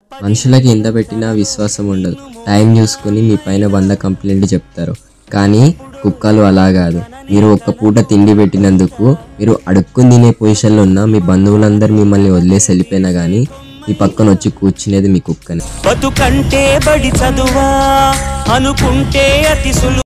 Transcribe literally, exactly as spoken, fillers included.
మనుషులకి ఎంత పెట్టినా విశ్వాసం ఉండదు. టైం చూసుకుని మీ పైన వంద కంప్లైంట్ చెప్తారు. కానీ కుక్కలు అలా కాదు. మీరు ఒక్క పూట తిండి పెట్టినందుకు మీరు అడుక్కుని తినే పొజిషన్లో ఉన్న మీ బంధువులందరూ మిమ్మల్ని వదిలేసి వెళ్ళిపోయినా కానీ మీ పక్కన వచ్చి కూర్చునేది మీ కుక్కనే.